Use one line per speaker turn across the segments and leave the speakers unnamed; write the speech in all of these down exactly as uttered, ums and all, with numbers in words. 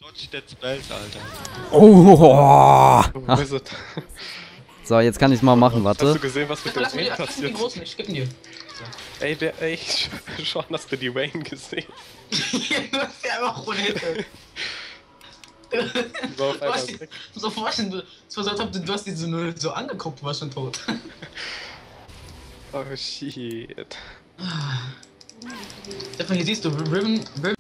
Dodge Dead Spells, Alter.
Oh!
Wo ist es?
So, jetzt kann ich's mal machen,
Hast
warte.
du gesehen, was mit dem
Lass
Wayne
mir die
passiert?
großen, ich geb ihn dir.
Ey, wer, ey, schon hast du die Wayne gesehen?
Du hast ja einfach ohne Hilfe.
Die war auf
Du
einmal
hast die,
weg.
so vorstellen, du, es war so, als ob du, du hast die so nur so angeguckt, du warst schon tot.
Oh shit.
Stefan, hier siehst du, Riven, Riven.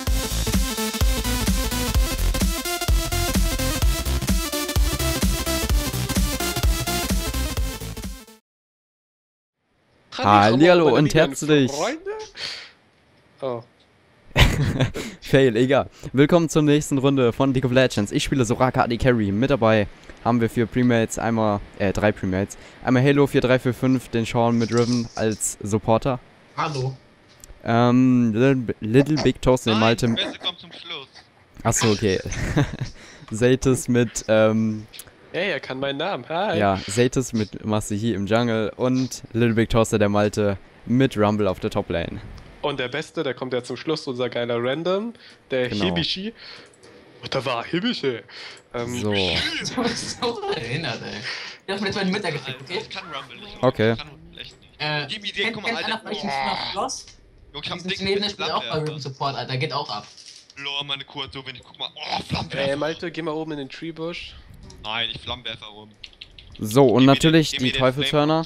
Hallihallo und herzlich.
Freunde? Oh.
Fail, egal. Willkommen zur nächsten Runde von League of Legends. Ich spiele Soraka A D Carry. Mit dabei haben wir vier Premates, einmal, äh, drei Premates. Einmal Halo vier drei vier fünf, den Sean mit Riven als Supporter.
Hallo.
Ähm, Little, Little Big Toast, den Malte.
Nein, Beste kommt zum Schluss.
Achso, okay. Zaytis mit, ähm,
Ey, er kann meinen Namen. Hi.
ja, Zaytis mit Masahi im Jungle und Little Big Toaster, der Malte, mit Rumble auf der Top Lane.
Und der Beste, der kommt ja zum Schluss, unser geiler Random, der
Genau.
Hibishi. Und da war Hibishi. Ähm,
So.
Du bist so erinnert, ey. Ich hab mir jetzt meine Mütter gefickt, okay?
Ich kann Rumble nicht.
Okay.
Ich kann Rumble echt nicht.
Äh,
Gib mir den,
kennt,
guck mal,
kennt einer
Alter.
von euch den Spieler Floss?
Junge, ich hab
Diesen
dicken
Schweden, der spielt auch bei Riven
Flammenwerfer.
Support, Alter, geht auch ab.
Lol, meine Kuh hat so wenig. Guck mal. Oh,
Ey,
Flammenwerfer.
Malte, geh mal oben in den Treebush.
Nein, ich Flammenwerfer rum.
So, und
Gib mir
natürlich
den- gib
die
mir den
Teufelshörner.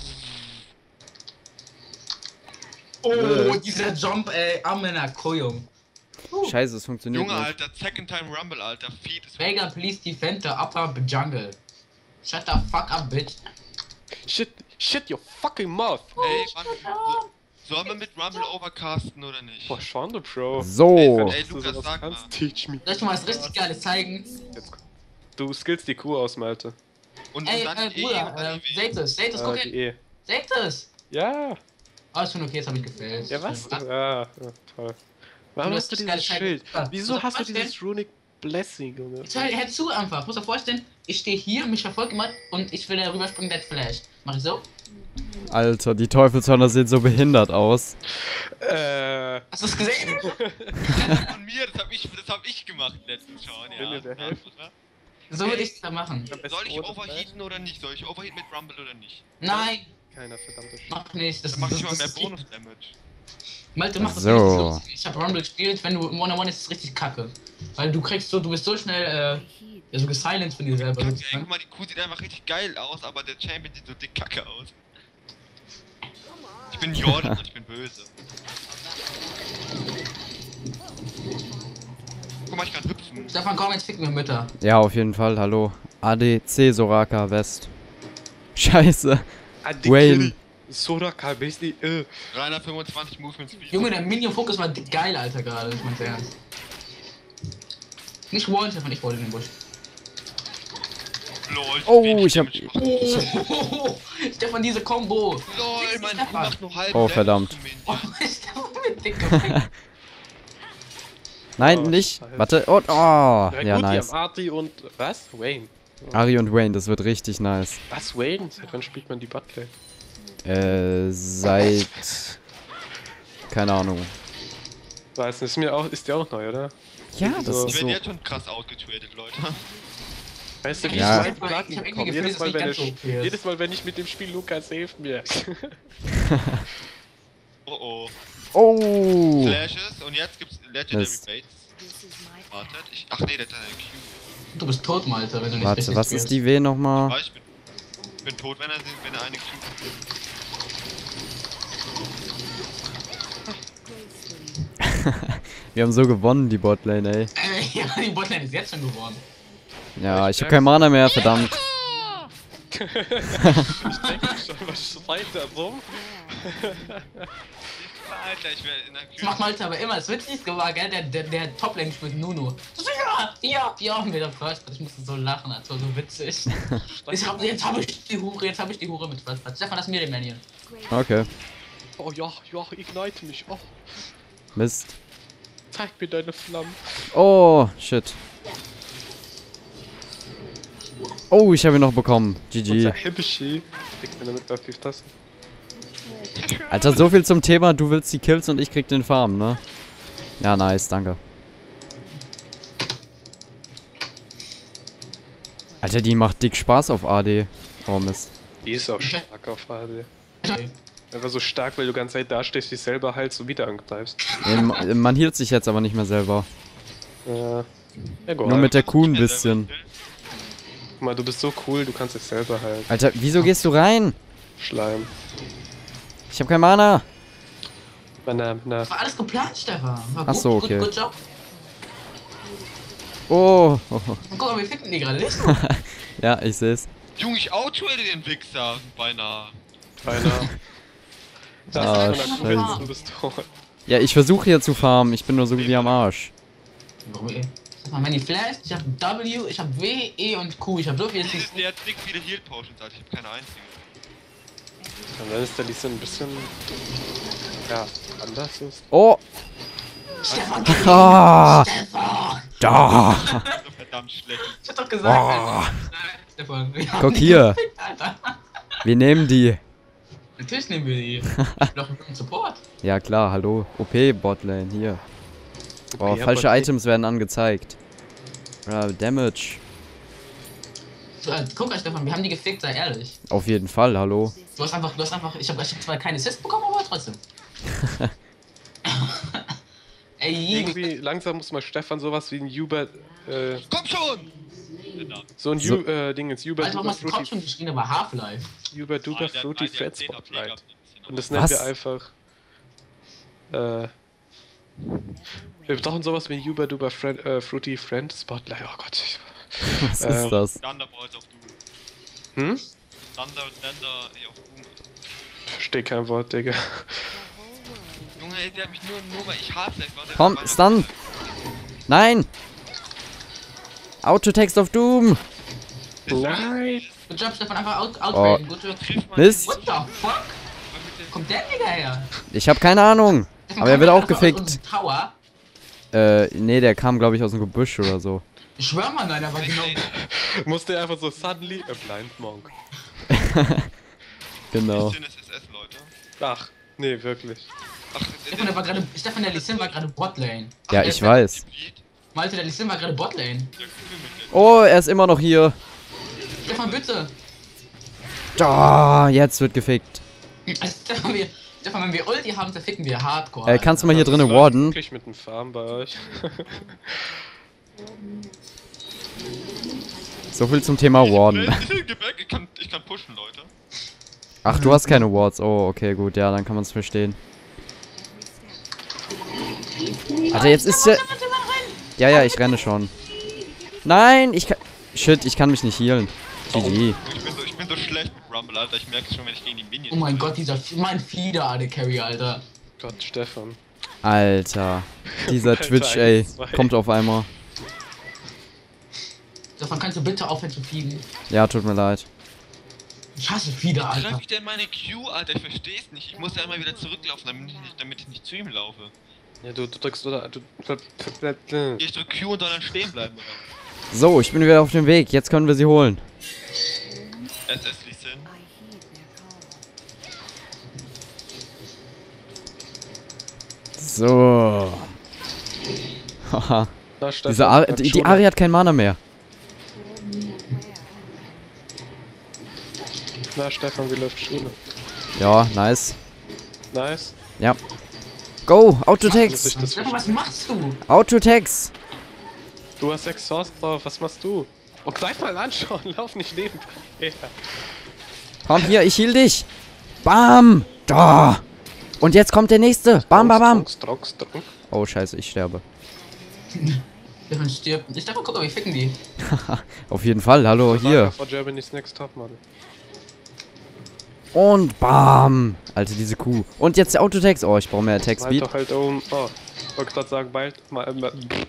Oh,
Äh.
dieser Jump, ey, Amena Koyum.
Scheiße, es funktioniert
Junge,
nicht.
Alter, Second Time Rumble, Alter. Feed ist.
Vega, please defend the upper jungle. Shut the fuck up, bitch.
Shit, shit, your fucking mouth.
Ey, Mann. So, sollen wir mit Rumble overcasten oder nicht?
Boah, Sean, du Bro.
So.
Ey,
Dass du
Lukas,
sowas
sag
kannst,
mal.
teach me.
Soll ich dir mal was richtig Geiles zeigen?
Jetzt, du skillst die Kuh aus, Malte.
Und,
Ey,
und dann
äh,
die E und
Bruder,
dann
äh,
die W.
Zaytis, Zaytis,
Ah,
guck
die
hin.
E.
Zaytis!
Ja.
Oh, ist schon okay, jetzt hab ich gefällt.
Ja, was?
Ah,
Ja, ja, toll. Warum
Du
hast du
hast
dieses
geile
Schild?
Zeit.
Wieso
Muss
hast du
ich
dieses Runic Blessing, Junge?
Jetzt hör, hör zu einfach. Muss dir vorstellen, ich stehe hier, mich verfolgt jemand und ich will da rüberspringen, Dead Flash. Mach ich so?
Alter, die Teufelshörner sehen so behindert aus.
Äh.
Hast du es gesehen?
Von mir, das hab ich, das hab ich gemacht letztens schon,
Will
ja.
mir wer helfen?
So würde ich es da machen.
Soll ich overheaten oder nicht? Soll ich overheaten mit Rumble oder nicht?
Nein,
Keiner verdammte Shit.
mach nicht. Das,
Dann mach ich
das,
mal mehr
das,
Bonus-Damage.
Malte, mach das
So.
richtig lustig. Ich hab Rumble gespielt, wenn du im One-on-One ist es richtig kacke. Weil du kriegst so, du bist so schnell, äh, ja, so gesilenced von dir selber.
Kacke, ey,
sozusagen.
guck mal, die Kuh sieht einfach richtig geil aus, aber der Champion sieht so dick kacke aus. Ich bin Jordan und ich bin böse. Guck mal, ich kann hüpfen.
Stefan, komm, jetzt ficken wir Mütter.
Ja, auf jeden Fall, hallo. A D C Soraka West. Scheiße. Wayne.
Soraka, basically, äh.
dreihundertfünfundzwanzig Movement Speed.
Junge, der Minion-Fokus war geil, Alter, gerade. Ich mein's ernst. Nicht Wall, Stefan, ich wollte in den Busch.
Lol,
Oh,
wenig
ich hab-
Damage gemacht.
Oh, Stefan, diese Combo.
Lol, mein Kuh macht nur halb
Oh,
Damage
verdammt.
zu Minion.
Oh, Stefan mit dicker
Nein,
Oh,
nicht.
Scheiße.
Warte. Und, oh.
Ja,
Ja,
gut,
nice.
die haben Arti und. Was? Wayne.
Ari und Wayne, das wird richtig nice.
Was, Wayne? Seit wann spielt man die Botlane?
Äh, seit... Keine Ahnung.
Weiß nicht, ist mir auch, ist die auch neu, oder?
Ja,
So.
das
Ich
ist
werde
so...
jetzt schon krass outgetradet, Leute.
Weißt du, wie
Ja.
ich
Ich hab
Platin
irgendwie
bekomme?
Gefühl,
Jedes
dass
Mal,
es
wenn
nicht
ich,
ganz so okay ist.
jedes Mal, wenn ich mit dem Spiel Lukas hilft mir.
Oh oh.
Oh!
Flashes und jetzt gibt's Legendary
Mist.
Baits. Wartet, ich. Ach nee, der hat eine Q.
Du bist tot, Malte, wenn du nicht
Warte,
richtig
was
spielst.
ist die W nochmal?
Ah, ich bin, bin tot, wenn er, wenn er eine Q.
Wir haben so gewonnen, die Botlane, ey.
Äh, ja, die Botlane ist jetzt schon geworden.
Ja, ich hab kein Mana mehr, verdammt.
Ich denke schon, was schreit da rum?
Alter, ich werde in der
Das
Q.
macht Malte aber immer. Das Witzigste war, gell, der, der, der Toplane spielt Nunu. Ja, ja, ja, und wieder First Blood. Ich musste so lachen, das war so witzig. Ich hab, jetzt habe ich die Hure, jetzt habe ich die Hure mit First Blood. Stefan, lass mir den Minion.
Okay.
Oh ja, ja, ignite mich. Oh,
Mist.
zeig mir deine Flammen.
Oh, shit. Oh, ich habe ihn noch bekommen. G
Unser
G.
Hibishi. Kriegt mir damit auf die Tasse.
Alter, so viel zum Thema, du willst die Kills und ich krieg den Farm, ne? Ja, nice, danke. Alter, die macht dick Spaß auf A D. Oh Mist.
Die ist auch stark auf A D. Einfach so stark, weil du die ganze Zeit da stehst, dich selber heilst und wieder angreifst.
Nee, ma- man hielt sich jetzt aber nicht mehr selber.
Äh, ja,
Nur mit der Kuh ein bisschen.
Guck mal, du bist so cool, du kannst dich selber heilen.
Alter, wieso gehst du rein?
Schleim.
Ich hab kein Mana.
Na, na.
War alles geplant, Stefan. War
Ach so,
gut,
okay.
Gut, gut Job.
Oh. oh.
Und guck mal, wir finden die gerade nicht so.
Ja, ich seh's.
Junge, ich outtrade den Wichser. Beinahe.
Beinahe. Das
Ah,
ist von der Kuh, du bist tot.
Ja, ich versuche hier zu farmen. Ich bin nur so gut wie am Arsch.
Warum, ey? Stefan, wenn die Flash, ich hab W, ich hab W, E und Q. Ich hab so viel.
Der, der hat dick viele Heal Potions, Alter. Ich hab keine einzige.
Und dann ist der Lisa ein bisschen. Ja, anders ist.
Oh.
Stefan,
Ah.
Stefan!
Da.
So verdammt schlecht.
Ich hab doch gesagt,
Oh.
Alter. Stefan, wir haben
Guck
die
hier.
gefickt, Alter.
Wir nehmen die.
Natürlich nehmen wir die. Ich bin doch im Support.
Ja klar, hallo. O P-Botlane, hier. Oh,
Okay,
falsche
aber-
Items werden angezeigt. Ah, Damage.
So, äh, guck mal, Stefan, wir haben die gefickt, sei ehrlich.
Auf jeden Fall, hallo.
Du hast einfach, du hast einfach, ich hab, ich hab zwar keine Assist bekommen, aber trotzdem. Ey,
Irgendwie langsam muss mal Stefan sowas wie ein Hubert. Äh,
Komm schon! Genau.
so ein
So.
Ju äh, Ding ist Hubert
Alter, warum
Duper
hast du Kopf
Fruity.
schon geschrien, aber Half-Life?
Hubert Duper
Alter,
Fruity
Alter,
Fred
zehn H P
Spotlight.
gehabt.
Und das nennen
Was?
wir einfach. Äh. Wir brauchen sowas wie ein Hubert Duper Friend, äh, Fruity Friend Spotlight. Oh Gott. Ich,
Was
Ähm.
ist das?
Thunderbolts auf Doom.
hm?
Thunder und Thunder ey, auf Doom.
Versteh kein Wort, Digga.
Junge, ey, der hat mich nur, nur weil ich Half-Life war. der
Komm,
war-
Stun! Nein! Autotext of Doom!
Nein!
Good job, Stefan, einfach out,
Oh.
outragen. Good job.
Trifft man
Mist!
What the fuck? Kommt der Digga her?
Ich hab keine Ahnung.
Stefan,
Aber er
kommt
wird
der
auch
einfach aus
gefickt.
unserem Tower?
Äh, nee, der kam glaube ich aus dem Gebüsch oder so.
Ich schwör mal, nein, aber genau.
Musste einfach so suddenly a blind monk.
Genau.
Schönes S S, Leute.
Ach, nee, wirklich.
Ach,
Stefan, der war gerade, Stefan, der Lee Sin war gerade Botlane.
Ja,
Ach,
ich
der-
weiß.
Malte, der Lee Sin war gerade Botlane.
Oh, er ist immer noch hier.
Stefan, bitte.
Da, jetzt wird gefickt.
Also, Stefan, wir, Stefan, wenn wir Ulti haben, zerficken wir Hardcore.
Äh, kannst du mal hier
Das
drinnen
läuft
warden?
Wirklich mit dem Farm bei euch.
So viel zum Thema warden.
Ich kann, ich kann pushen, Leute.
Ach, du hast keine Wards. Oh, okay, gut. Ja, dann kann man es verstehen. Alter, jetzt ist der... Ja, ja, ich renne schon. Nein, ich kann... Shit, ich kann mich nicht healen. G G.
Ich bin so, ich bin so schlecht mit Rumble, Alter. Ich merke es schon, wenn ich gegen die Minions
Oh mein
spiele.
Gott, dieser, mein Fieder, Ade Carry, Alter.
Gott, Stefan.
Alter. Dieser
Alter,
Twitch, ey.
eins, zwei.
Kommt auf einmal.
Stefan, kannst du bitte aufhören zu fliegen?
Ja, tut mir leid.
Ich hasse Fieder,
Treff
Alter.
ich denn meine Q, Alter? Ich versteh's nicht. Ich muss ja immer wieder zurücklaufen, damit ich nicht, damit ich nicht zu ihm laufe.
Ja, du, du drückst oder. Du,
Ich drück Q und soll dann stehen bleiben, oder?
So, ich bin wieder auf dem Weg. Jetzt können wir sie holen.
S S Lee Sin.
So. Haha.
Na, Stefan,
Diese Ar
bleib
die, die
schon.
Ari hat kein Mana mehr.
Na, Stefan, wie läuft Schule?
Ja, nice.
Nice.
Ja. Go,
Muss
Autotext.
ich das
Stefan, was
verstehen?
machst du?
Autotext.
Du hast Exhaust drauf, was machst du? Oh, gleich mal anschauen, lauf nicht neben. Ja.
Komm hier, ich heal dich. Bam. Da. Und jetzt kommt der nächste. Bam, bam, bam.
Strunks, Strunks, Strunks.
Oh, scheiße, ich sterbe.
Stefan stirbt. Stefan, guck mal, wir ficken die.
Auf jeden Fall, hallo, hier.
For Germany's Next Topmodel.
Und bam. Alter, diese Kuh. Und jetzt der Autotext. Oh, ich brauche mehr Attack
Halt
Speed.
doch halt um. Oh, ich wollte gerade sagen, bald mal. mal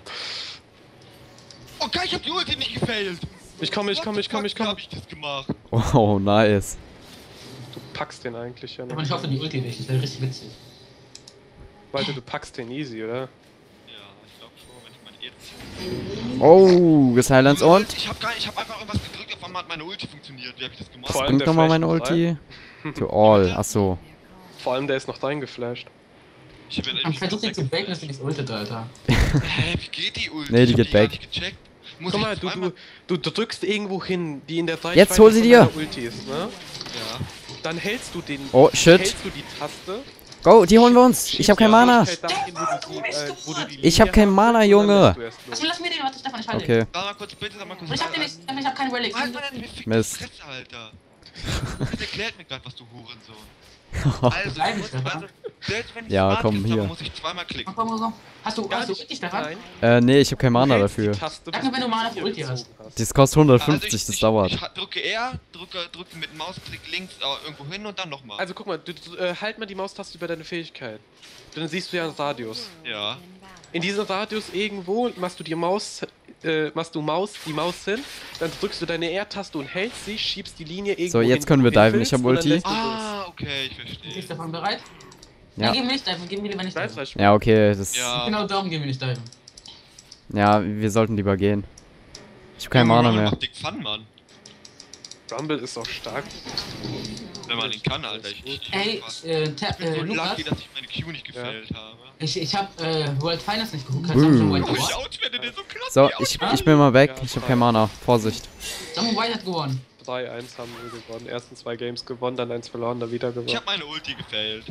Oh geil, ich hab die Ulti nicht gefailt.
ich komme, ich komme, ich komme, ich
Wie hab
komme.
ich das gemacht?
Oh, nice.
Du packst den eigentlich ja
Stefan,
noch.
ich hoffe, die Ulti nicht. Das wäre richtig witzig.
Walter, du packst den easy, oder?
Ja, ich glaube schon, wenn ich meine Ulti.
Oh, gesilenced und.
Ich hab gar ich hab einfach irgendwas gedrückt, auf einmal hat meine Ulti funktioniert. Wie hab ich das gemacht?
Vor allem
Bringt
der
nochmal
flasht
meine
noch rein.
Ulti. To all. Achso.
Vor allem der ist noch reingeflasht.
Ich hab
Man versucht sie zu backen, dass sie nicht ultet, Alter.
Hä, wie geht die Ulti?
Nee, die
Ich hab
geht
gar
back.
nicht gecheckt. Muss
Guck
ich
mal, du,
zweimal-
du, du drückst irgendwo hin, die in der Reichweite
Jetzt hol sie
von
dir.
deiner Ulti ist, ne?
Ja.
Dann hältst du den.
Oh, shit.
Hältst du die Taste.
Go, die holen wir uns. Ich hab kein
schießt die
Mana.
Reichweite dahin, wo du die, äh, wo du die
Ich hab
Linie
kein
haben
Mana,
willst, und dann
Junge.
lässt du erst los.
Also lass mir den, warte, Stefan, ich halte
Okay.
Sag mal kurz, bitte, sag mal kurz.
den. Ich hab den nicht, ich hab keinen Relic.
Alter, deine fickte
Mist.
Fresse, Alter. Das erklärt mir gerade, was du Hurensohn. Also,
Bleib
du
ich,
musst,
Stefan.
also, selbst wenn ich
Ja,
smart
komm,
ist,
hier.
aber muss ich zweimal klicken.
Komm, komm, komm. Hast du,
Gar
hast du
nicht.
richtig, Stefan?
Nein.
Äh, nee, ich hab kein Mana
Du hältst die
dafür.
Taste,
Sag
bis
mir, wenn du
die
Mana für
Linie
Ulti hast.
gezogen hast.
Das kostet hundertfünfzig,
Also ich,
das
ich,
dauert.
Ich drücke R, drücke, drücke mit dem Mausklick links äh, irgendwo hin und dann nochmal.
Also guck mal, du, du, äh, halt mal die Maustaste über deine Fähigkeit. Dann siehst du ja einen Radius.
Ja.
In diesem Radius irgendwo machst du die Maus, äh, machst du Maus, die Maus hin, dann drückst du deine R-Taste und hältst sie, schiebst die Linie irgendwo
So, jetzt
hin,
können
wo
wir
du hin
diven,
willst,
ich hab
und dann
Ulti.
lässt du los.
Ah, okay, ich
Ist
verstehe.
Stefan bereit?
Ja.
Dann gehen wir nicht diven, gehen wir lieber nicht
Bleib
diven.
gleich.
Ja, okay, das...
Ja.
Genau darum gehen wir nicht diven.
Ja, wir sollten lieber gehen. Ich hab kein
Junge,
Mana
Rumble
mehr.
macht dick Fun, Mann.
Rumble ist auch stark.
Wenn man ihn kann, Alter. Ich, ich,
Ey,
ich,
äh, Ta-
ich bin
äh,
so
Lukas,
lucky, dass ich meine Q nicht gefällt habe.
ich, ich hab äh, World Finals nicht geguckt. Kannst du
Uh.
schon White
Oh, ich
gewonnen?
outwerte den so krass.
So,
wie
ich,
outwette.
ich bin mal weg. Ich hab kein Mana. Vorsicht.
Sag mal, White hat gewonnen.
drei eins haben wir gewonnen. Ersten zwei Games gewonnen, dann eins verloren, dann wieder
Ich
gewonnen.
hab meine Ulti gefällt.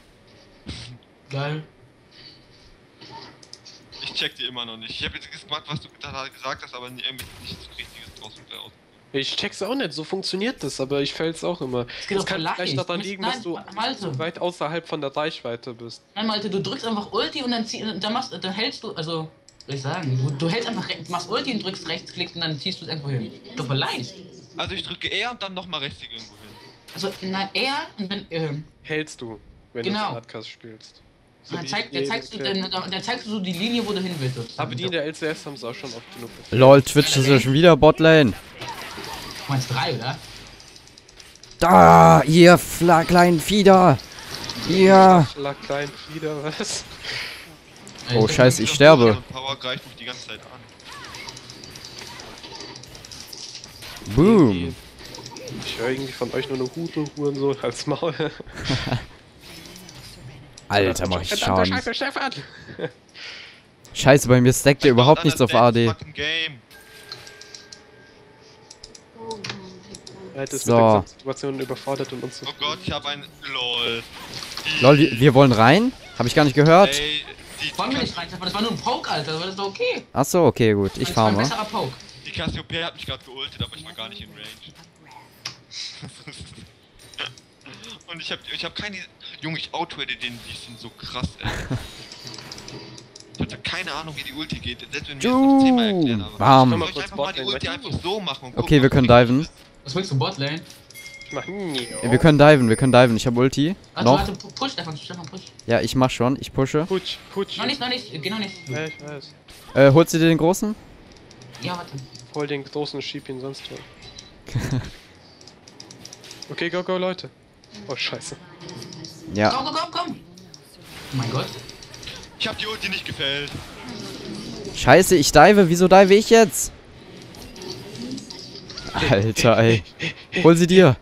Geil.
Ich check die immer noch nicht. Ich hab jetzt gemacht, was du da gesagt hast, aber nie- irgendwie nichts Richtiges draus raus.
Ich check's auch nicht, so funktioniert das, aber ich fäll's auch immer.
geht
Das
doch
kann
voll
vielleicht
leicht.
daran
Du
liegen,
musst-
dass du
nein, Malte.
so weit außerhalb von der Reichweite bist.
Nein, Malte, du drückst einfach Ulti und dann, zieh, dann, machst, dann hältst du, also, soll ich sagen, du, du hältst einfach, re- machst Ulti und drückst rechts, klickst und dann ziehst du es irgendwo hin. Doch voll leicht.
Also ich drücke R und dann nochmal rechts irgendwo hin.
Also, nein, er und dann, ähm,
Hältst du, wenn
Genau.
du Hardcast spielst. So
dann,
wie
zeig, dann,
jedem
zeigst du,
erklärt.
dann, dann zeigst du so die Linie, wo du hin willst. sozusagen.
Aber die in der L C S haben es auch schon oft genug gefällt.
Lol, Twitch ist ja schon wieder Botlane.
Du meinst drei, oder?
Da, ihr Fla kleinen Fieder. Ihr.
Schlag klein Flieder, was?
Oh,
Äh,
scheiße, ich sterbe.
Und Power greift mich die ganze Zeit an.
Boom.
Ich höre irgendwie von euch nur eine Hute, Hurensohn als Maul.
Alter, mach ich
Verdammter
Schaden.
Scheiße, Stefan!
Scheiße, bei mir stackt der überhaupt
Dann
nichts auf
das
A D.
fucking Game.
Halt ist
So.
mit der Situation überfordert und uns so.
Oh Gott, ich habe ein LOL. Die-
Lol, wir, wir wollen rein? Hab ich gar nicht gehört.
Ey, die,
Wollen wir
die,
nicht rein, aber das war nur ein Poke, Alter, das war das doch okay.
Achso, okay, gut. Ich
Das war ein
farme.
besserer Poke.
die Cassiopeia hat mich gerade geultet, aber ich war gar nicht in Range. Und ich hab, ich hab keine... Junge, ich outwette den, die sind so krass, ey. Ich hatte keine Ahnung, wie die Ulti geht, selbst wenn wir es noch zehnmal erklären, aber...
Bam.
Soll ich einfach mal die Ulti einfach so machen und gucken,
Okay, wir
ob
können
die-
diven.
Was willst du, Botlane?
Ich mach nie.
Wir können diven, wir können diven. Ich hab Ulti.
Warte,
Noch?
warte, pu- push, Stefan, Stefan, push.
Ja, ich mach schon. Ich pushe.
Putsch, putsch.
Noch nicht, noch nicht, geh noch nicht.
Ja, ich weiß.
Äh, holst du dir den großen?
Ja, warte.
Hol den großen, schieb ihn sonst wo. Okay, go, go, Leute. Oh, scheiße.
Ja.
Komm, komm, komm, komm. Oh mein Gott.
Ich hab die Ulti nicht gefällt.
Scheiße, ich dive. Wieso dive ich jetzt? Alter, ey. Hol sie dir.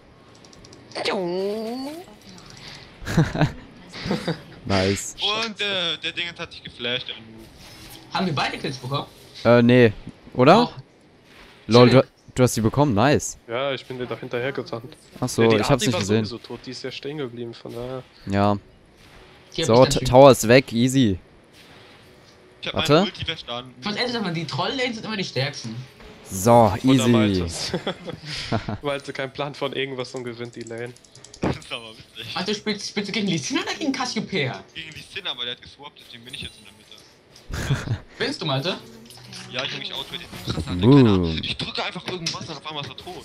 Nice.
Und äh, der Ding hat sich geflasht, der Noob.
Haben wir beide Kills bekommen?
Äh, nee. Oder?
Doch.
Lol, du, du hast sie bekommen. Nice.
Ja, ich bin dir doch hinterher gerannt.
Achso,
ja, die
ich hab's
Arti
nicht
war
gesehen.
sowieso tot, die ist ja stehen geblieben, von daher.
Ja.
Hier hab
So,
ich
T-
dann
Tower ist weg. Easy.
Ich hab
Warte.
meine Ulti verstanden.
Ich muss ehrlich sagen, die Troll-Lanes sind immer die stärksten.
So,
Oder
easy.
Maltes. Malte keinen Plan von irgendwas und gewinnt die Lane.
Das ist aber witzig.
Also spielst, spielst du gegen Lee Sin oder gegen Cassiopeia?
Gegen die Sin, aber der hat geswappt, deswegen bin ich jetzt in der Mitte.
Willst du, Malte?
Ja, Junge, ich outwette den krass an.
Boom.
Keine Ahnung. Ich drücke einfach irgendwas und auf einmal ist er tot.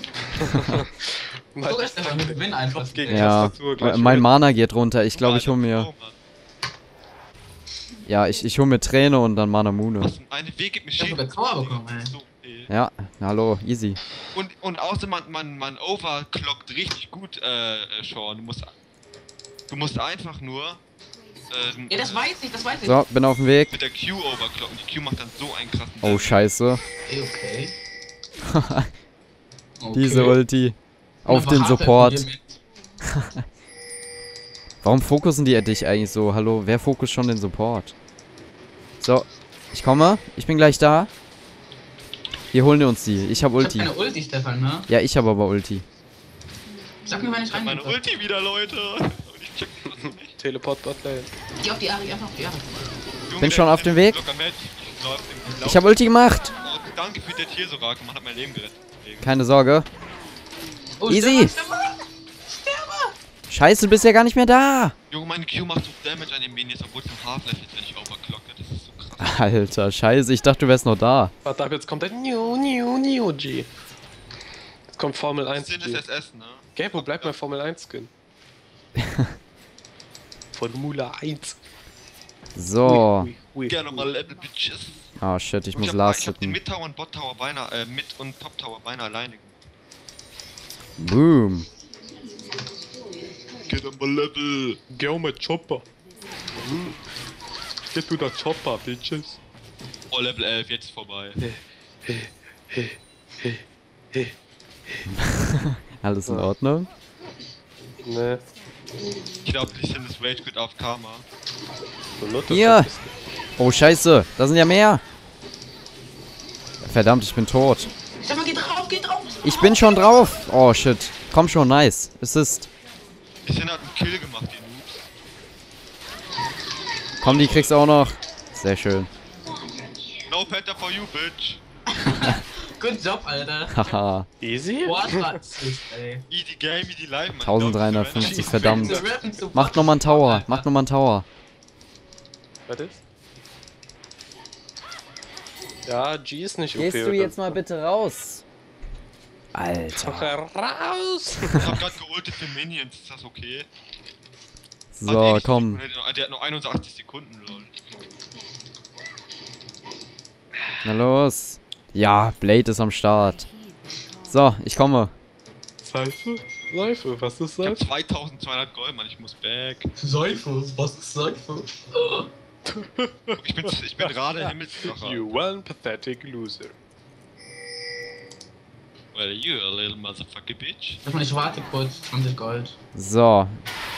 So ist Stefan, wir gewinnen einfach.
Kopf gegen
Ja.
Tastatur gleich
Äh, Mein
mit.
Mana geht runter. Ich glaube, ich hol mir.
Alter, Mann.
Ja, ich, ich hol mir Träne und dann Mana Mune.
Was eine Weg gibt mir
Ich hab
Schild.
sogar Tower bekommen, ey.
So, ey.
Ja, hallo, easy.
Und, und außer man, man, man overclockt richtig gut, äh, äh, Sean. Du musst, du musst einfach nur, ähm,
Ja, das weiß ich, das weiß ich.
So, bin auf dem Weg.
mit der Q overclocken. Die Q macht dann so einen krassen
Oh,
Damage.
scheiße.
Okay, okay.
Diese Ulti. Auf
Aber
den
hart,
Support.
dass du hier mit-
Warum fokussen die dich eigentlich so? Hallo, wer fokus schon den Support? So, ich komme. Ich bin gleich da. Wir holen uns die. Ich hab
Ich hab
Ulti.
keine Ulti, Stefan, ne?
Ja, ich hab aber Ulti.
Sag mir, wann ich
Ich hab meine
rein.
Ulti wieder, Leute. Und ich check das nicht.
Teleport Botlane.
Geh auf die Ari, einfach auf die Ari.
Junge,
Bin
der
schon auf
ist
dem Weg.
locker Match. Ich glaub, im Lauf-
Ich hab Ulti gemacht.
Oh, danke für der Tiersorake, man hat mein Leben gerettet. deswegen.
Keine Sorge.
Oh,
Easy.
Stefan, Stefan! Sterbe!
Scheiße, du bist ja gar nicht mehr da.
Junge, meine Q macht so Damage an den Minions, obwohl es noch Half-Life ist, wenn ich overclocke. Das ist so krass.
Alter, scheiße. Ich dachte, du wärst noch da.
Warte ab, jetzt kommt der New, New, New G. Jetzt kommt Formel eins
Das
G.
ist S S, ne?
Gell, wo bleibt mein Formel eins Skin? Formula eins.
So.
Ui, ui, ui.
Gerne mal Level Bitches.
Oh shit, ich
Und
muss
hab,
last
ich hab den
hitten.
Mid Tower und Bot Tower beinahe, äh, Mid und Top Tower beinahe alleine gemacht.
Boom.
Get on my level.
Go mit Chopper. Get to the Chopper, bitches.
Oh, Level elf, jetzt ist vorbei.
Alles in Ordnung?
Ne.
Ich glaube, die sind das Rage Quit auf Karma.
So Lotte
Hier.
verpisst
Oh scheiße, da sind ja mehr. Verdammt, ich bin tot.
Stefan, geh drauf, geh drauf!
Ich bin schon drauf. Oh shit. Komm schon, nice. Assist.
Die sind hat einen Kill gemacht, die Noobs.
Komm, die kriegst du auch noch. Sehr schön.
No Panther for you, bitch.
Good Job, Alter.
Haha.
dich. Easy?
What Assist, ey.
Easy Game, easy Life, man.
dreizehnhundertfünfzig, verdammt.
Zu rappen, zu
Macht nochmal einen Tower. Macht nochmal einen Tower.
Was ist? Ja, G ist nicht
Gehst
okay.
du jetzt mal bitte raus? Alter.
raus?
Ich hab grad geultet für Minions, ist das okay?
So,
Hat eh nicht
komm.
so- Der hat nur einundsechzig Sekunden, lol.
Na los. Ja, Blade ist am Start. So, ich komme.
Seife? Seife, was ist
Ich hab
Seife?
zweitausendzweihundert Gold, Mann, ich muss back.
Seife, was ist Seife?
Ich bin, ich bin gerade Himmelskracher.
You one pathetic loser.
Well, you a little motherfucker bitch.
Stefan, ich warte kurz, zwanzig Gold.
So.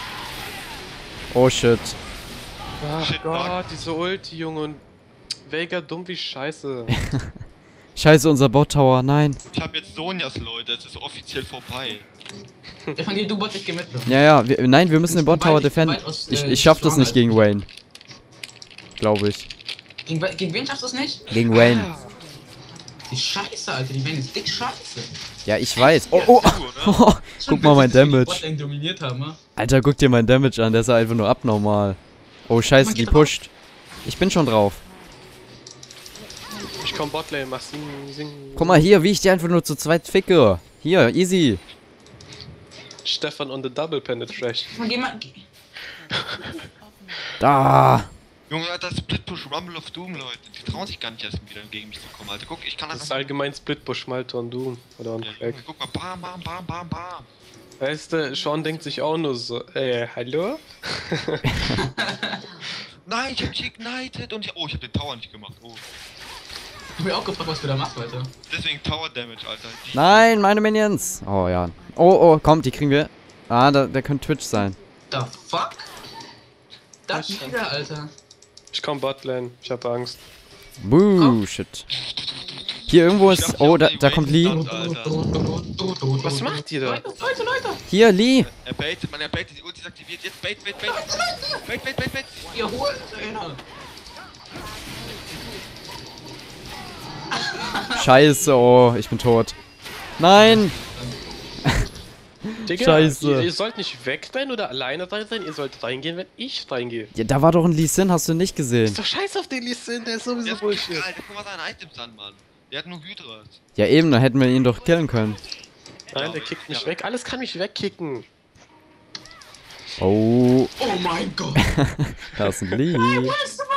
Oh shit.
Ach
Shit,
Gott, diese Ulti, Junge. Und Vega dumm wie Scheiße.
Scheiße, unser Bot Tower. Nein.
Ich hab jetzt Sonjas, Leute, es ist offiziell vorbei.
Stefan, geh du Bot, ich geh mit.
Ja, ja. Wir, nein, wir müssen den Bot Tower
Weit-
defenden.
weit aus,
Ich,
äh,
ich schaff das
strong
nicht
als
gegen
du.
Wayne. Glaube ich.
Gegen, we- gegen wen schaffst du es nicht?
Gegen Wayne.
Die Scheiße, Alter, die werden jetzt dick scheiße.
Ja, ich weiß. Oh, oh.
Du, ne?
Guck mal mein Damage.
Die dominiert haben, ne?
Alter, guck dir mein Damage an. Der ist einfach nur abnormal. Oh, scheiße,
Man
die
geht drauf.
pusht. Ich bin schon drauf.
Ich komm Botlane, mach sing, sing.
Guck mal hier, wie ich die einfach nur zu zweit ficke. Hier, easy.
Stefan on the double penetration.
Stefan, geh mal. Geh.
Da.
Junge, das Split Push Rumble of Doom, Leute. Die trauen sich gar nicht erst wieder gegen mich zu kommen, Alter. Guck, ich kann
Das ist
einfach.
allgemein Splitbush Malte on Doom. Oder on
Ja,
Crack.
Junge, guck mal, bam, bam, bam, bam, bam.
Weißt du, Sean denkt sich auch nur so, äh, hallo?
Nein, ich hab dich ignited und ich. Oh, ich hab den Tower nicht gemacht. Oh.
Ich hab mir auch gefragt, was du da machst, Alter.
Deswegen Tower Damage, Alter. Die
Nein, meine Minions. Oh ja. Oh, oh, kommt, die kriegen wir. Ah, da, der könnte Twitch sein.
The fuck? Das
Was?
wieder, Alter.
Ich komm Botlane, ich hab Angst.
Buh, shit. Hier irgendwo
Ich
ist.
glaub,
Oh,
die
da,
haben
da
die
kommt
Wayne
Lee.
Alter.
Was macht ihr da?
Leute, Leute, Leute!
Hier, Lee.
Er baitet, man, er baitet, die Ulti ist aktiviert. Jetzt bait, bait, bait. Bait, bait, bait, bait.
Ihr holt einer!
Scheiße, oh, ich bin tot. Nein.
Digga,
Scheiße.
Ihr, ihr sollt nicht weg sein oder alleine sein, ihr sollt reingehen, wenn ich reingehe.
Ja, da war doch ein Lee Sin, hast du nicht gesehen.
Ist doch scheiß auf den Lee Sin, der ist
Der
sowieso
ist
Bullshit.
Alter, guck mal seine Items an, Mann. Der hat nur Hydras.
Ja, eben, dann hätten wir ihn doch killen können.
Nein, der kickt mich weg. Alles kann mich wegkicken.
Oh,
Oh mein Gott!
da ist ein Lee.
Survive!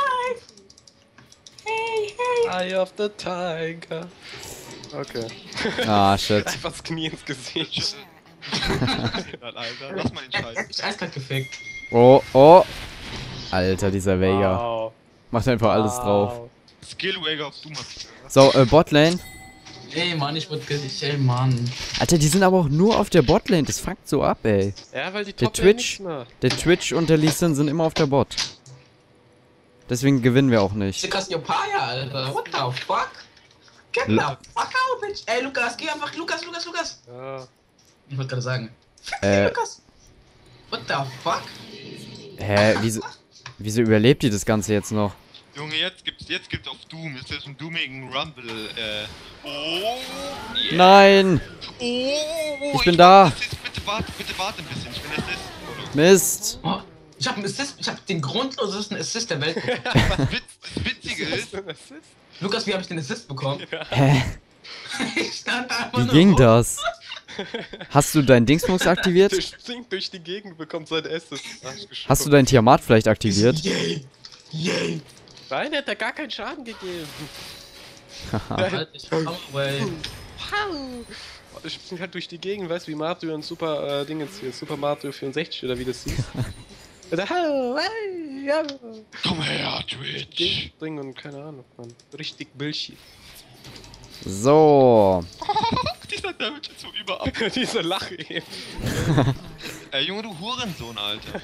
Hey, hey!
Eye of the Tiger. Okay.
Ah, shit.
Einfach das Knie ins Gesicht.
Alter, lass mal den
Er hat
Scheiß.
mich eiskalt gefickt.
Oh, oh. Alter, dieser Vega.
Wow.
Macht einfach alles drauf.
Skill Wager auf Doom.
So, äh, Botlane.
Ey, Mann, ich wurde gesicht, ey, Mann.
Alter, die sind aber auch nur auf der Botlane. Das fuckt so ab, ey.
Ja, weil die
Der
Top
Twitch-
nichts mehr.
Der Twitch und der Lee Sin sind immer auf der Bot. Deswegen gewinnen wir auch nicht.
Cassiopeia, Alter. What the fuck? Get the fuck out, bitch! Ey, Lukas, geh einfach, Lukas, Lukas, Lukas!
Ja.
Ich wollte gerade sagen. Fick
Äh.
dich, Lukas! What the fuck?
Hä, wieso, wieso überlebt die das Ganze jetzt noch?
Junge, jetzt gibt's, jetzt gibt's auf Doom, ist das ein doomigen Rumble, äh. Oh, yeah.
Nein!
Oh,
Ich bin da.
Assist, bitte warte, bitte warte ein bisschen, ich bin Assist.
Mist!
Oh, ich hab einen Assist, ich hab den grundlosesten Assist der Welt bekommen.
Das, Witz, das Witzige ist,
Lukas, wie hab ich den Assist bekommen?
Hä?
Ich stand da einfach
Wie
nur
ging
rum.
das? Hast du deinen Dingsbums aktiviert?
Der springt durch die Gegend, bekommt sein erstes.
Hast du dein Tiamat vielleicht aktiviert?
Yay! Yay!
Nein, der hat da gar keinen Schaden gegeben.
Halt dich from away.
Ich spring halt durch die Gegend, weißt du, wie Mario und Super äh, Ding jetzt hier, Super Mario vierundsechzig oder wie das hieß. Er sagt, hallo, hey, ja.
komm her, Twitch.
Springen und keine Ahnung, Mann. Richtig Bullshit.
So.
Dieser Damage ist so überall.
Diese Lache eben.
Ey, Junge, du Hurensohn, Alter.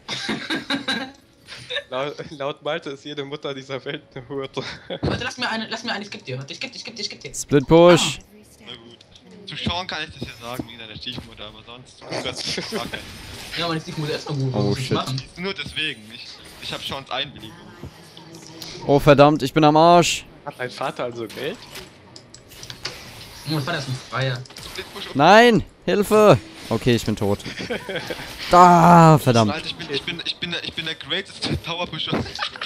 Laut, laut Malte ist jede Mutter dieser Welt eine Hure.
Warte, lass mir eine, lass mir eine, ich geb dir. Warte, ich geb dir, ich geb dir, ich geb dir.
Split Push.
Na gut. Zu Sean kann ich das ja sagen, wie deine Stiefmutter, aber sonst. Das ist gar kein-
Ja, meine Stiefmutter ist noch gut.
Oh,
was soll ich
shit.
machen?
Nur deswegen. Ich, ich hab Seans Einwilligung.
Oh verdammt, ich bin am Arsch.
Hat dein Vater also Geld?
Oh, mein Vater ist ein Freier.
Split Push auf-
Nein! Hilfe! Okay, ich bin tot. Da, verdammt.
Alter, ich bin, ich bin, ich bin, der, ich bin der greatest Tower Pusher.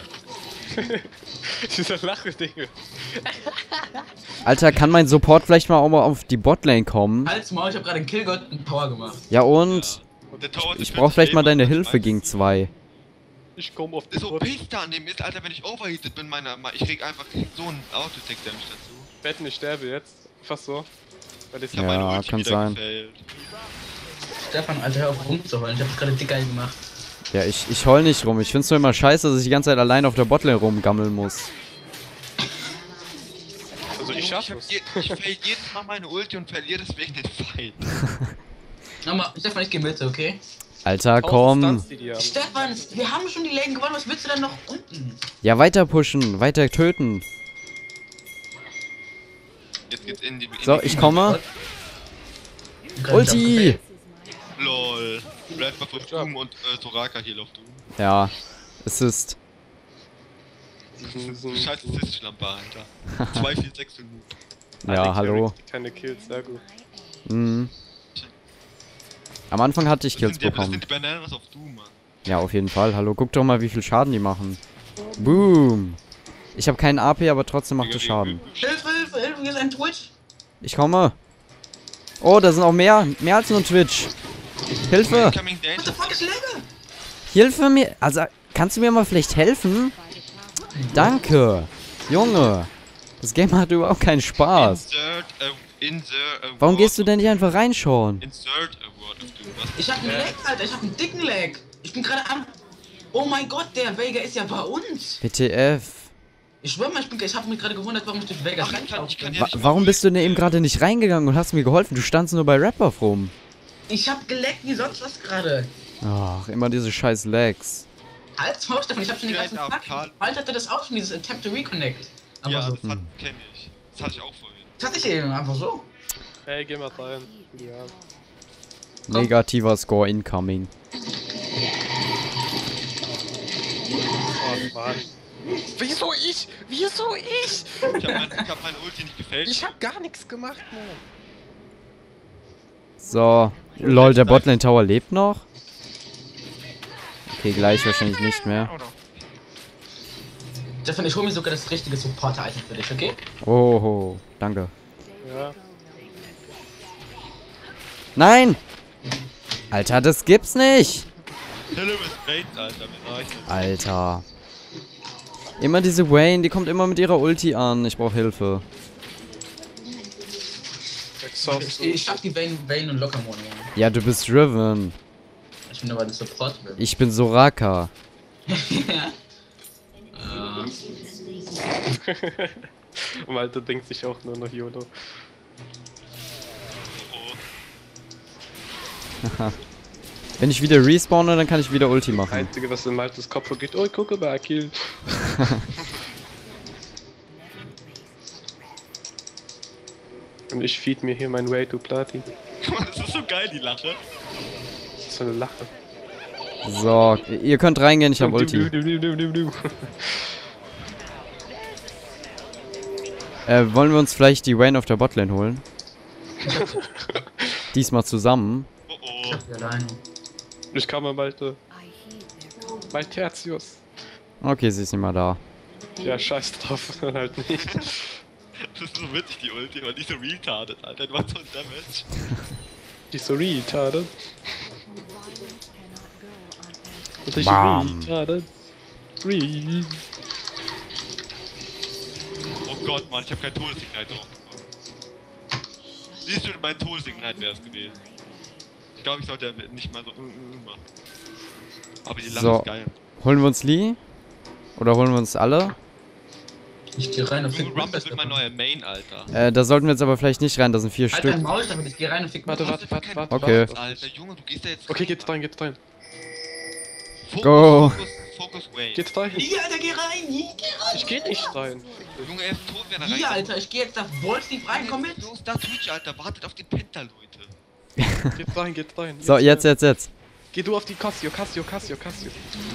Dieser Lache, Digga.
Alter, kann mein Support vielleicht mal auch mal auf die Botlane kommen?
Halt's Maul, ich hab gerade einen Killgott und einen Power gemacht.
Ja und?
Und der Tower
Ich brauch vielleicht mal deine Hilfe gegen zwei.
Ich komm auf die
Ist O
Brust.
P-Star an dem ist, Alter, wenn ich overheated bin, meiner, ich krieg einfach so einen Auto-Tech-Damage dazu.
Wetten, ich sterbe jetzt. Fast so. Weil ich
Ich hab
Ja,
meine Ulti
kann
wieder
sein.
gefailt.
Stefan, Alter, hör auf rumzuheulen. Ich hab's gerade dick geil gemacht.
Ja, ich, ich heul nicht rum. Ich find's nur immer scheiße, dass ich die ganze Zeit allein auf der Botlane rumgammeln muss.
Also ich
Ich,
schaff
hab
es.
je, ich fail jedes Mal meine Ulti und verliere deswegen den Fight.
Nochmal, Stefan, ich geh mit, okay?
Alter,
Tausend
komm.
Stunts, die die haben.
Stefan, wir haben schon die Lane gewonnen, was willst du denn noch unten?
Ja, weiter pushen, weiter töten.
Jetzt geht's in die... In
So,
die
ich komme. Ulti!
LOL. Bleib mal für Doom und äh, Soraka hier auf Doom.
Ja, Assist.
So-
Scheiß Assist-Schlampe, Alter. zwei, vier, sechs Minuten.
Ja,
Alle
hallo.
Carry, keine Kills, sehr gut.
Mhm. Am Anfang hatte ich
Das
Kills
sind, die, das
bekommen.
sind die Bananas auf Doom, Mann.
Ja, auf jeden Fall. Hallo, guck doch mal, wie viel Schaden die machen. Boom. Ich habe keinen A P, aber trotzdem macht es Schaden.
Hilfe, Hilfe, Hilfe, hier ist ein Twitch.
Ich komme. Oh, da sind auch mehr. Mehr als nur Twitch. Hilfe.
Incoming
What the
Danger.
fuck ist Lagge?
Hilfe mir. Also, kannst du mir mal vielleicht helfen? Danke. Junge. Das Game hat überhaupt keinen Spaß.
Insert a, insert a
Warum
word
gehst du
of-
denn nicht einfach reinschauen?
Insert a word of Doom. Was?
Ich hab einen Lag, Alter, ich hab einen dicken Lag. Ich bin gerade am... Oh mein Gott, der Vega ist ja bei uns.
W T F.
Ich schwör mal, ich, bin, ich hab mich gerade gewundert, warum ich durch Vega
Ach, ich kann, ich kann ja
Wa
nicht
warum
mal
bist du denn
Ulti-
eben gerade nicht reingegangen und hast mir geholfen? Du standst nur bei Rapper rum.
Ich hab geleckt wie sonst was gerade.
Ach, immer diese scheiß Lags.
Halt's Maul, Stefan, ich hab schon den
Direkt
ganzen
auf
Tag.
Karl.
Bald hatte das auch schon, dieses Attempt to Reconnect. Aber
Ja,
so.
das hat, kenn ich. Das hatte ich auch vorhin.
Das hatte ich eben einfach so.
Hey, geh mal rein. Ja.
Negativer Score incoming.
Oh Mann. Wieso ich? Wieso ich?
Ich hab, mein, ich hab meine Ulti nicht gefällt.
Ich hab gar nichts gemacht, Mann.
So. Lol, der Botlane Tower lebt noch? Okay, gleich wahrscheinlich nicht mehr.
Stefan, ich hol mir sogar das richtige Supporter-Item für dich, okay?
Oh, danke.
Ja.
Nein! Alter, das gibt's nicht!
Hello is great, Alter. Mir reicht das.
Alter. Immer diese Wayne, die kommt immer mit ihrer Ulti an. Ich brauch Hilfe.
Exhaust.
Ich, ich schaff die Vayne, Vayne und Lockermon.
Ja, du bist Riven.
Ich bin aber ein Support.
Ich bin Soraka.
Malte denkt sich auch nur noch YOLO.
Oh.
Wenn ich wieder respawne, dann kann ich wieder Ulti machen.
Einzige, was in Maltes Kopf geht, oh, gucke mal, Kill. Und ich feed mir hier mein Way to Platin.
Guck mal, das ist so geil, die Lache.
Das ist so eine Lache.
So, ihr könnt reingehen, ich hab Ulti.
Du, du, du, du, du, du.
Äh, wollen wir uns vielleicht die Vayne auf der Botlane holen? Diesmal zusammen.
Oh
Ich
oh.
hab sie alleine.
Ich kann mal bald. Äh, mein Tertius.
Okay, sie ist nicht mal da.
Ja, scheiß drauf, dann halt nicht.
Das ist so witzig, die Ulti, weil die so retarded, Alter. Die macht so ein Damage.
Die ist so retarded. Richtig
Bam.
retarded. Re.
Oh Gott, Mann, ich hab kein Todesignal drauf. Siehst du, mein Todesignal wäre es gewesen. Ich glaube, ich sollte nicht mal so mm, mm, machen. Aber die Lache
So.
ist geil.
Holen wir uns Lee? Oder holen wir uns alle?
Ich geh rein und fick
Junge, Rumble wird mein neuer Main, Alter.
Äh, da sollten wir jetzt aber vielleicht nicht rein, da sind vier
Halt
Stück.
dein Maul damit, ich geh rein und fick
Warte,
mich.
warte, warte, warte.
Okay.
warte.
Alter, Junge, du gehst da jetzt
Okay,
rein,
geht's rein, geht's rein.
Fokus,
Go.
Fokus, Fokus, Wayne.
Geht's rein.
Hier, Alter, geh rein, hier, geh rein.
Ich geh nicht rein.
Junge, er ist tot, wenn er rein.
Hier, Alter, ich geh jetzt auf Wallstreet rein, komm mit.
Los, da Twitch, Alter, wartet auf den Penta, Leute.
Geht's rein, geht's rein.
So, jetzt,
rein.
jetzt, jetzt.
Geh du auf die Cassio, Cassio, Cassio, Cassio.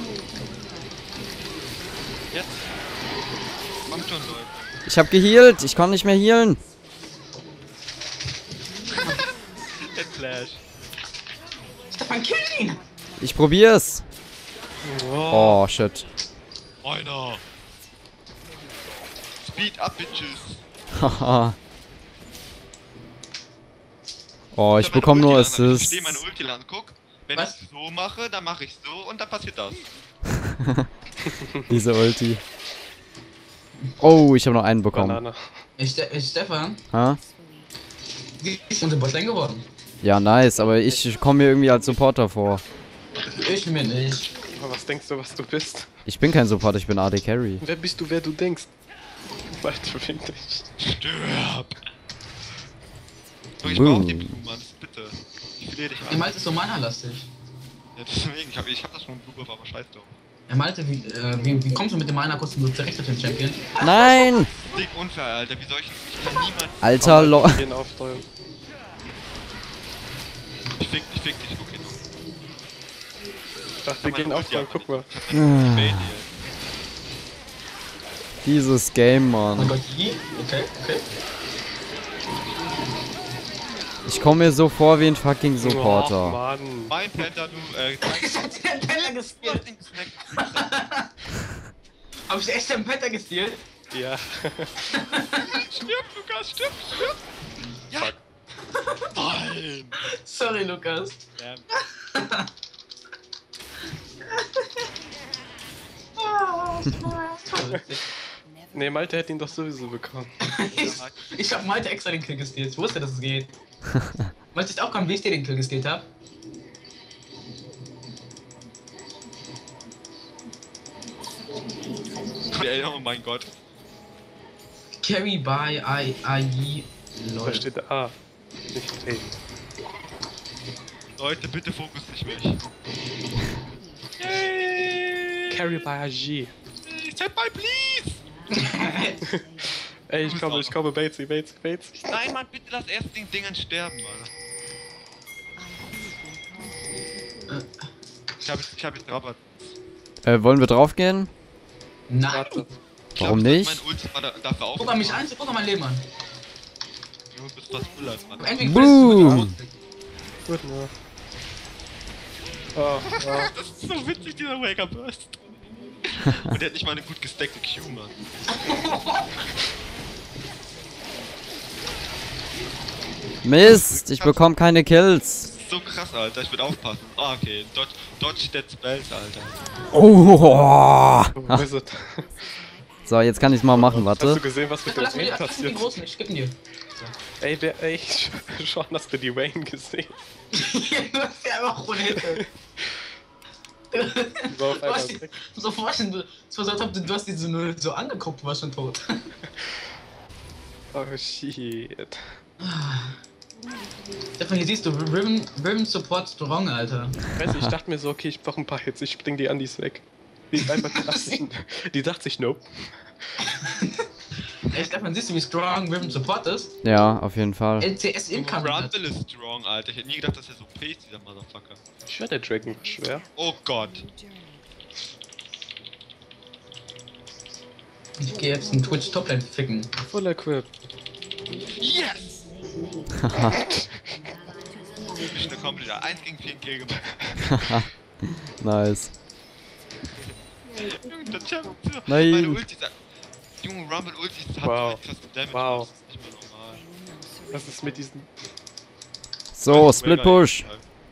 Jetzt. Kommt schon, Leute.
Ich hab gehealt, ich kann nicht mehr healen.
Der Flash.
Stefan, kill ihn.
Ich probier's.
Oh.
Oh, shit.
Einer. Speed up, Bitches.
Haha. Oh, ich
hab meine
bekomme nur
Ulti an, Ich
Assists.
stehe meine Ulti an, guck. Wenn
Was?
ich so mache, dann mache ich so und dann passiert das.
Diese Ulti. Oh, ich habe noch einen bekommen.
Banane.
Ich, Ste ich Stefan,
Ha?
wie ist unsere Botlane geworden?
Ja, nice, aber ich komme mir irgendwie als Supporter vor.
Ich mir nicht.
Aber was denkst du, was du bist?
Ich bin kein Supporter, ich bin A D Carry.
Wer bist du, wer du denkst? Weiter bin ich.
Stirb! Ich
Boom.
brauch die Blumen, Mann, bitte. Ich verliere dich
Der
an.
Malte ist so mana-lastig.
Ja, deswegen, ich hab, ich hab das schon im Blue Buff, aber scheiß drauf.
Er Malte, wie, äh, wie, wie kommst du mit dem Mana kurz direkt auf den Champion?
Nein!
Dick unfair, Alter, wie soll ich. Ich kann niemand.
Alter, lo
Wir gehen aufteuern.
Ich fick dich, fick dich, okay.
Ich dachte, wir gehen aufteuern, guck mal.
Ah.
Bait
Dieses Game,
Oh mein
Mann.
Gott, wie? Okay, okay.
Ich komme mir so vor wie ein fucking
Oh,
Supporter.
Mann.
Mein Penta, du, äh,
Ich hab den Penta
du
gestealt.
hast ihn gesnackt.
Hab ich echt den Penta gestealt?
Ja.
Stirb, Lukas, stirb, stirb! Ja! Nein!
Sorry, Lukas.
Ähm,
Nee, Malte hätte ihn doch sowieso bekommen.
Ich, ich hab Malte extra den Kill gestealt. Ich wusste, dass es geht. Malte ist auch kaum, wie ich dir den Kill gestealt hab.
ey, oh mein Gott.
Carry by I I
Da
Lol.
steht A. Nicht E.
Leute, bitte fokus nicht mich. Yay!
Carry by G.
Stand by, please!
Ey, ich komme, ich komme, Batesy, Batesy, Batesy.
Nein, Mann, bitte lass erst den Dingern sterben, Mann. Ich hab jetzt, ich hab jetzt Rabatt.
Äh, wollen wir draufgehen?
Nein!
Warte.
Ich
Warum
glaub,
nicht?
Mein Ulti war da, dafür auch.
Guck mal mich an, guck mal mein Leben an.
Du bist fast Müller, Mann.
Irgendwie
Boom.
Gut, ne. Oh, oh.
Das ist so witzig, dieser Wake-up Burst. Und der hat nicht mal eine gut gestackte Q, Mann.
Mist, ich bekomme keine Kills.
Das ist so krass, Alter. Ich würde aufpassen. Ah, okay. Dodge, Dodge Dead Spells, Alter.
Oh.
Oh, Wizard.
So, jetzt kann ich's mal machen,
Hast du
warte.
gesehen, was mit dem
Lass mir die,
Wayne
lass mir die
passiert?
großen, ich geb ihn dir.
Ey, wer, ey, schon hast du die Wayne gesehen?
Du hast ja einfach ohne Hilfe.
Die war auf
Du hast
einmal
die,
weg.
so vorstellen, du, es war so, als ob du, du hast die so, nur so angeguckt, du warst schon tot.
Oh, shit.
Stefan, hier siehst du, Riven, Riven Support Strong, Alter.
Weißt du, ich dachte mir so, okay, ich brauch ein paar Hits, ich bring die Andis weg. Die ist einfach, die dachte sich, die dachte sich, nope.
Ey, Stefan, siehst du, wie strong Riven Support ist?
Ja, auf jeden Fall.
L C S Incoming.
Rumble ist strong, Alter. Ich hätte nie gedacht, dass er so P ist, dieser Motherfucker.
Ich höre der Dragon schwer.
Oh Gott.
Ich gehe jetzt einen Twitch Toplane ficken.
Full Equip.
Yes! Ich bin komplett eins gegen vier Kill gemacht.
Nice.
Junge, der Champ.
Nein.
Meine Ulti ist. Junge, Rumble Ulti hat
Wow.
so krass Damage.
Wow.
Das ist nicht mehr normal.
Was ist mit diesen...
So, Split Push.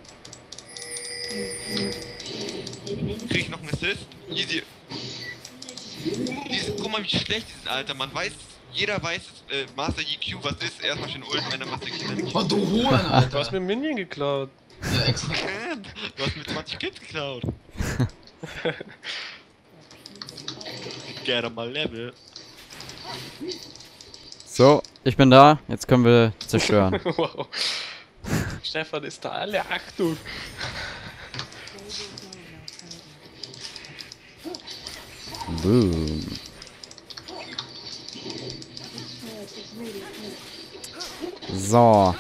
Krieg ich noch einen Assist? Easy. Diese, guck mal, wie schlecht die sind, Alter. Man weiß, jeder weiß, äh, Master E Q, was ist. Erstmal schön Ult, wenn er Master Killer nicht.
Oh, du Huren, Alter.
Du hast mir einen Minion geklaut.
Ja, extra.
Du hast mir zwanzig Kills geklaut. Get on my level.
So, ich bin da. Jetzt können wir zerstören.
Wow. Stefan ist da, alle Achtung.
Boom. So,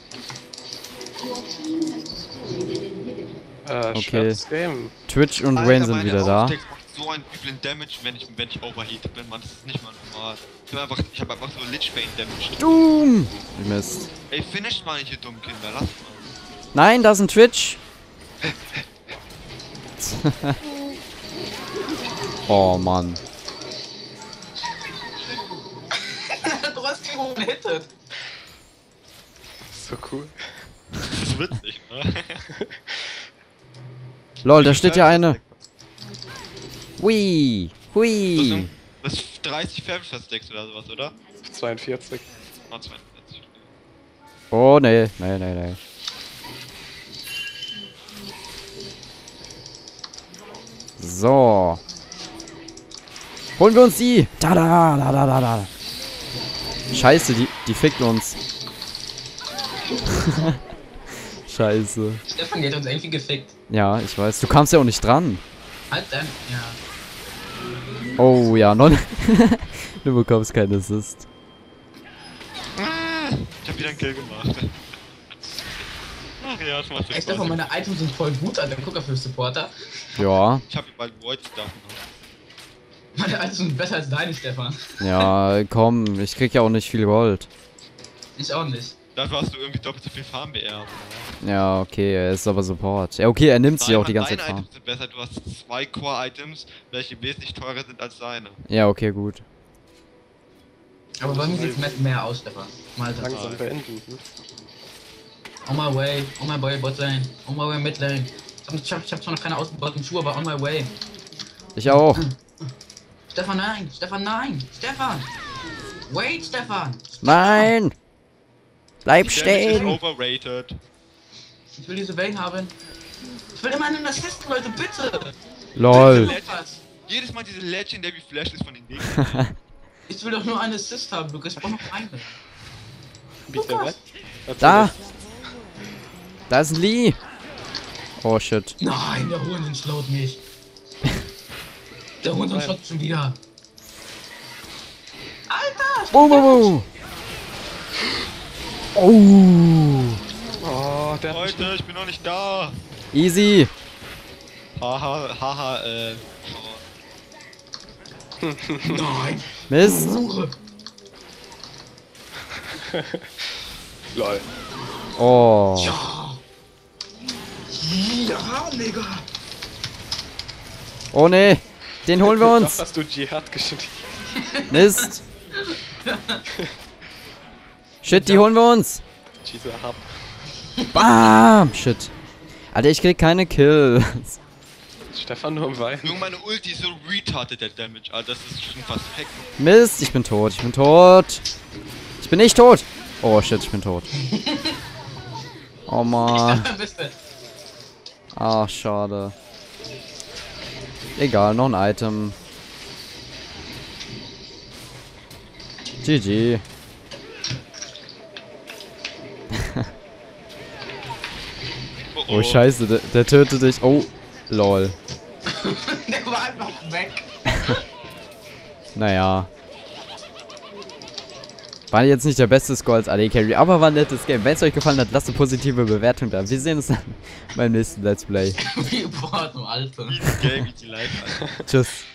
Äh,
Okay.
schweres Game.
Twitch und
Alter,
Wayne sind
meine
wieder da.
Austex macht so einen üblen Damage, wenn ich, wenn ich overheated bin, man. Das ist nicht mal normal. Ich hab einfach, ich hab einfach so Lich Bane Damage.
Doom! Mist.
Ey, finisht mal nicht, ihr dummen Kinder, lasst mal.
Nein, da ist ein Twitch. Oh Mann.
Du hast die Huren hittet.
So cool.
Das ist witzig, ne?
Lol, da steht ja eine. Hui.
Das
Hui.
sind das ist dreißig Fernverstecks oder sowas, oder?
zweiundvierzig.
Ah, zweiundvierzig.
Oh, nee. Nee, nee, nee. So. Holen wir uns die. Da, da, da, da, da, da. Scheiße, die, die fickt uns. Scheiße.
Stefan, die hat uns irgendwie gefickt.
Ja, ich weiß. Du kamst ja auch nicht dran.
Halt dann. Ja.
Oh ja, non. Du bekommst keinen Assist.
Ah, ich hab wieder einen Kill gemacht. Ach ja, das macht
Ey,
Spaß.
Stefan, meine Items sind voll gut, Alter. Guck auf für Supporter.
Ja,
Ich hab hier bald Void Stuff.
Meine Items sind besser als deine, Stefan.
ja, komm. Ich krieg ja auch nicht viel Gold.
Ich auch nicht.
Dafür hast du irgendwie doppelt so viel Farm beerbt.
Ja, okay, er ist aber Support. Ja, okay, er nimmt sie auch die ganze Zeit
Deine
Farm.
Items sind besser, du hast zwei Core-Items, welche wesentlich teurer sind als deine.
Ja, okay, gut.
Aber bei mir sieht's mehr- mehr aus, Stefan. Mal das.
Langsam beenden. Hm?
On my way, on my way, bot lane, on my way, mid lane. Ich hab, ich hab, ich hab zwar noch keine ausgebauten Schuhe, aber on my way.
Ich auch.
Stefan, nein! Stefan, nein! Stefan! Wait, Stefan!
Nein! Bleib
Die Damage ist
stehen!
overrated.
Ich will diese Vayne haben. Ich will immer einen Assist, Leute, bitte!
Lol.
Bitte noch was.
Jedes Mal diese Legendary Flashes von den Gegnern.
Ich will doch nur einen Assist haben, Lukas. Ich brauch noch eine.
Bitte, was?
Da! Da ist ein Lee! Oh shit.
Nein, der Hurensohn slowt mich. Der Hurensohn slowt schon wieder. Alter!
Boom, boom, boom! Oh!
Oh, der hat mich
Leute, ich bin noch nicht da.
Easy!
Haha, haha, äh.
Nein!
Mist!
Hure!
Lol.
Oh!
Ja! Ja, Digga!
Oh ne! Den holen wir
Doch
uns!
hast du Dschihad geschrieben.
Mist! Shit, die holen wir uns!
Dschihad.
Bam! Shit. Alter, ich krieg keine Kills.
Stefan nur im Wein.
Junge, meine Ulti ist so retarded, der Damage, Alter. Das ist schon fast hack.
Mist, ich bin tot, ich bin tot. Ich bin nicht tot. Oh shit, ich bin tot. Oh man.
Bist du?
Ach, schade. Egal, noch ein Item. G G.
Oh,
Oh scheiße, der, der tötet dich. Oh, lol.
Der war einfach weg.
Naja. War jetzt nicht der beste Score als A D Carry, aber war ein nettes Game. Wenn es euch gefallen hat, lasst eine positive Bewertung da. Wir sehen uns dann beim nächsten Let's Play.
Wie Porno, Alter.
Easy Game, easy life, Alter.
Tschüss.